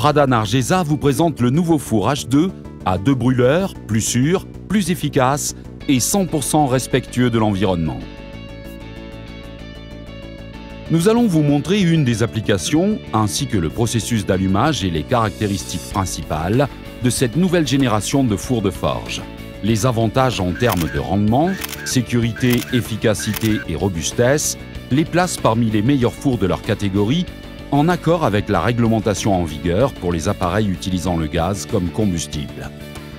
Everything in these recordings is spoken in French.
Prada Nargesa vous présente le nouveau four H2 à 2 brûleurs, plus sûr, plus efficace et 100% respectueux de l'environnement. Nous allons vous montrer une des applications ainsi que le processus d'allumage et les caractéristiques principales de cette nouvelle génération de fours de forge. Les avantages en termes de rendement, sécurité, efficacité et robustesse les placent parmi les meilleurs fours de leur catégorie en accord avec la réglementation en vigueur pour les appareils utilisant le gaz comme combustible.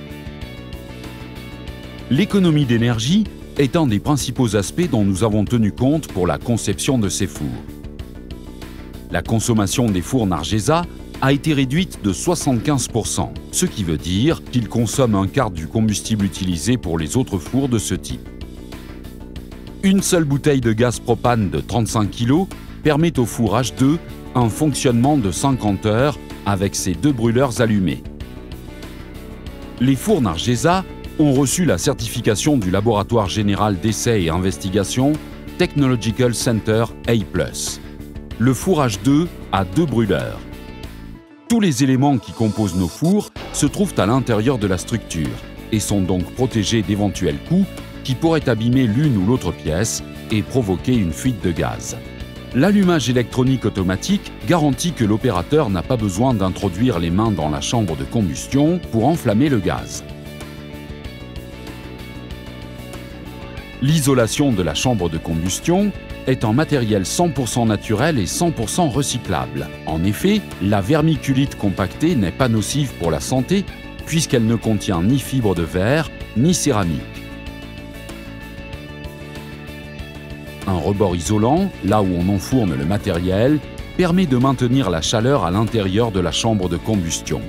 L'économie d'énergie est un des principaux aspects dont nous avons tenu compte pour la conception de ces fours. La consommation des fours Nargesa a été réduite de 75%, ce qui veut dire qu'ils consomment un quart du combustible utilisé pour les autres fours de ce type. Une seule bouteille de gaz propane de 35 kg permet au four H2 un fonctionnement de 50 heures avec ses 2 brûleurs allumés. Les fours Nargesa ont reçu la certification du Laboratoire Général d'Essais et Investigations Technological Center A+. Le four H2 a 2 brûleurs. Tous les éléments qui composent nos fours se trouvent à l'intérieur de la structure et sont donc protégés d'éventuels coups qui pourraient abîmer l'une ou l'autre pièce et provoquer une fuite de gaz. L'allumage électronique automatique garantit que l'opérateur n'a pas besoin d'introduire les mains dans la chambre de combustion pour enflammer le gaz. L'isolation de la chambre de combustion est un matériel 100% naturel et 100% recyclable. En effet, la vermiculite compactée n'est pas nocive pour la santé puisqu'elle ne contient ni fibre de verre ni céramique. Un rebord isolant, là où on enfourne le matériel, permet de maintenir la chaleur à l'intérieur de la chambre de combustion.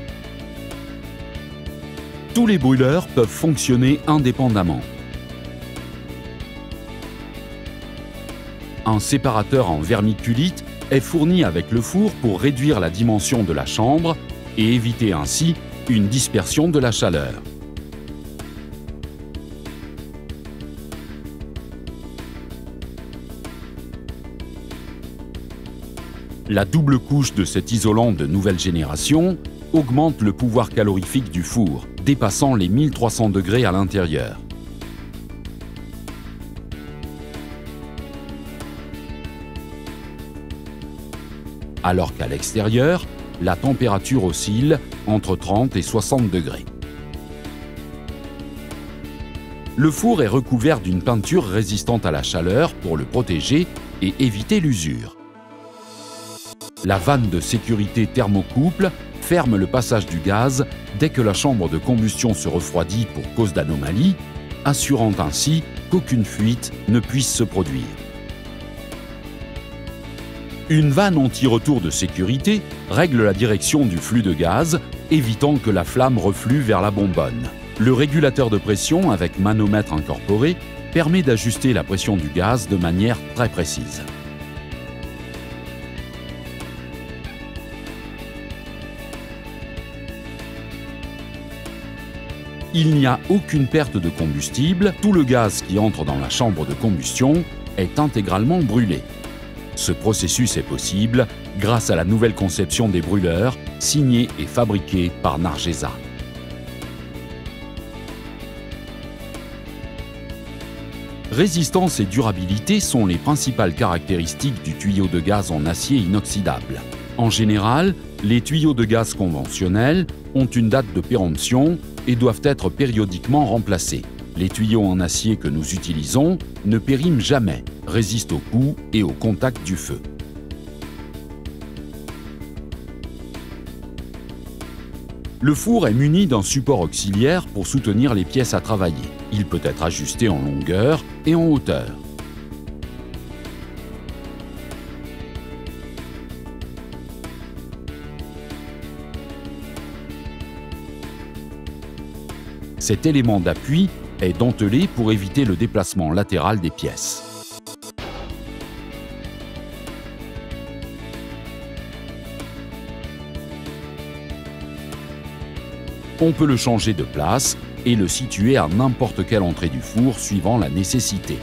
Tous les brûleurs peuvent fonctionner indépendamment. Un séparateur en vermiculite est fourni avec le four pour réduire la dimension de la chambre et éviter ainsi une dispersion de la chaleur. La double couche de cet isolant de nouvelle génération augmente le pouvoir calorifique du four, dépassant les 1300 degrés à l'intérieur. Alors qu'à l'extérieur, la température oscille entre 30 et 60 degrés. Le four est recouvert d'une peinture résistante à la chaleur pour le protéger et éviter l'usure. La vanne de sécurité thermocouple ferme le passage du gaz dès que la chambre de combustion se refroidit pour cause d'anomalie, assurant ainsi qu'aucune fuite ne puisse se produire. Une vanne anti-retour de sécurité règle la direction du flux de gaz, évitant que la flamme reflue vers la bonbonne. Le régulateur de pression avec manomètre incorporé permet d'ajuster la pression du gaz de manière très précise. Il n'y a aucune perte de combustible, tout le gaz qui entre dans la chambre de combustion est intégralement brûlé. Ce processus est possible grâce à la nouvelle conception des brûleurs, signée et fabriquée par Nargesa. Résistance et durabilité sont les principales caractéristiques du tuyau de gaz en acier inoxydable. En général, les tuyaux de gaz conventionnels ont une date de péremption et doivent être périodiquement remplacés. Les tuyaux en acier que nous utilisons ne périment jamais, résistent aux coups et au contact du feu. Le four est muni d'un support auxiliaire pour soutenir les pièces à travailler. Il peut être ajusté en longueur et en hauteur. Cet élément d'appui est dentelé pour éviter le déplacement latéral des pièces. On peut le changer de place et le situer à n'importe quelle entrée du four suivant la nécessité.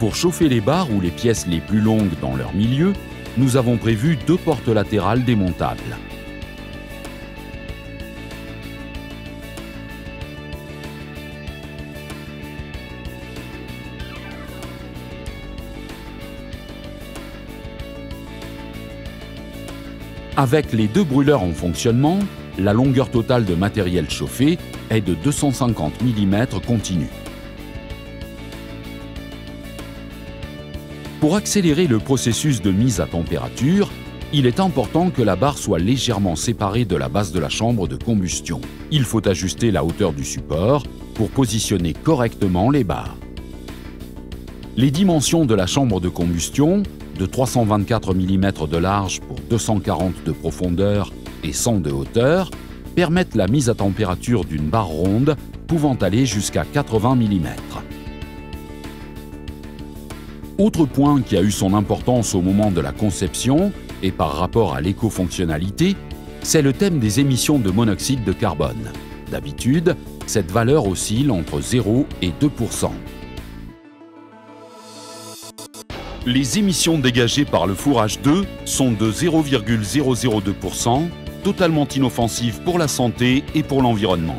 Pour chauffer les barres ou les pièces les plus longues dans leur milieu, nous avons prévu 2 portes latérales démontables. Avec les 2 brûleurs en fonctionnement, la longueur totale de matériel chauffé est de 250 mm continu. Pour accélérer le processus de mise à température, il est important que la barre soit légèrement séparée de la base de la chambre de combustion. Il faut ajuster la hauteur du support pour positionner correctement les barres. Les dimensions de la chambre de combustion, de 324 mm de large pour 240 de profondeur et 100 de hauteur, permettent la mise à température d'une barre ronde pouvant aller jusqu'à 80 mm. Autre point qui a eu son importance au moment de la conception et par rapport à l'écofonctionnalité, c'est le thème des émissions de monoxyde de carbone. D'habitude, cette valeur oscille entre 0 et 2%. Les émissions dégagées par le four H2 sont de 0,002%, totalement inoffensives pour la santé et pour l'environnement.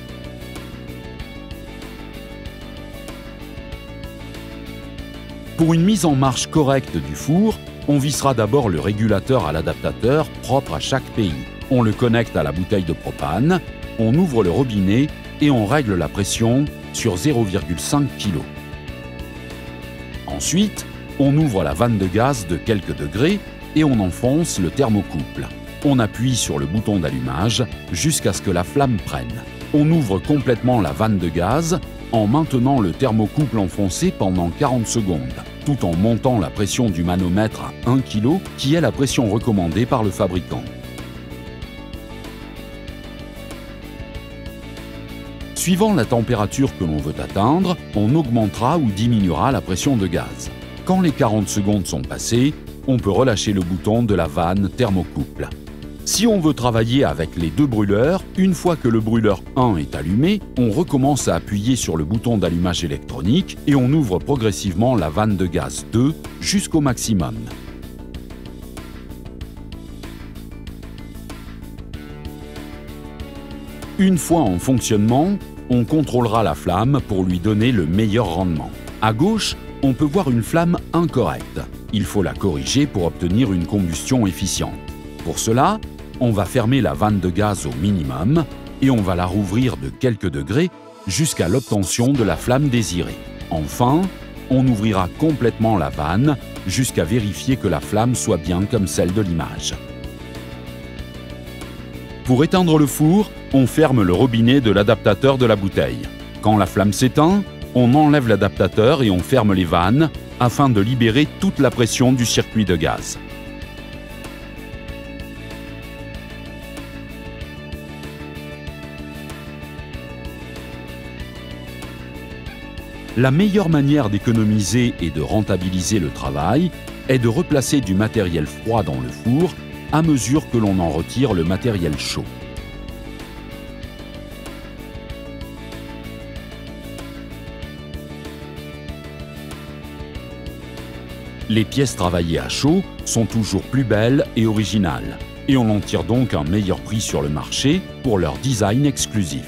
Pour une mise en marche correcte du four, on vissera d'abord le régulateur à l'adaptateur propre à chaque pays. On le connecte à la bouteille de propane, on ouvre le robinet et on règle la pression sur 0,5 kg. Ensuite, on ouvre la vanne de gaz de quelques degrés et on enfonce le thermocouple. On appuie sur le bouton d'allumage jusqu'à ce que la flamme prenne. On ouvre complètement la vanne de gaz en maintenant le thermocouple enfoncé pendant 40 secondes, tout en montant la pression du manomètre à 1 kg, qui est la pression recommandée par le fabricant. Suivant la température que l'on veut atteindre, on augmentera ou diminuera la pression de gaz. Quand les 40 secondes sont passées, on peut relâcher le bouton de la vanne thermocouple. Si on veut travailler avec les 2 brûleurs, une fois que le brûleur 1 est allumé, on recommence à appuyer sur le bouton d'allumage électronique et on ouvre progressivement la vanne de gaz 2 jusqu'au maximum. Une fois en fonctionnement, on contrôlera la flamme pour lui donner le meilleur rendement. À gauche, on peut voir une flamme incorrecte. Il faut la corriger pour obtenir une combustion efficiente. Pour cela, on va fermer la vanne de gaz au minimum et on va la rouvrir de quelques degrés jusqu'à l'obtention de la flamme désirée. Enfin, on ouvrira complètement la vanne jusqu'à vérifier que la flamme soit bien comme celle de l'image. Pour éteindre le four, on ferme le robinet de l'adaptateur de la bouteille. Quand la flamme s'éteint, on enlève l'adaptateur et on ferme les vannes afin de libérer toute la pression du circuit de gaz. La meilleure manière d'économiser et de rentabiliser le travail est de replacer du matériel froid dans le four à mesure que l'on en retire le matériel chaud. Les pièces travaillées à chaud sont toujours plus belles et originales, et on en tire donc un meilleur prix sur le marché pour leur design exclusif.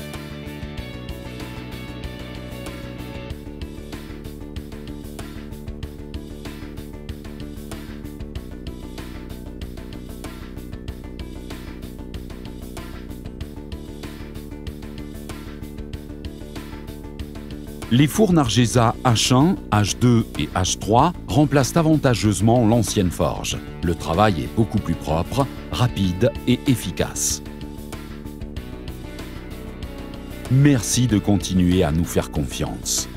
Les fours Nargesa H1, H2 et H3 remplacent avantageusement l'ancienne forge. Le travail est beaucoup plus propre, rapide et efficace. Merci de continuer à nous faire confiance.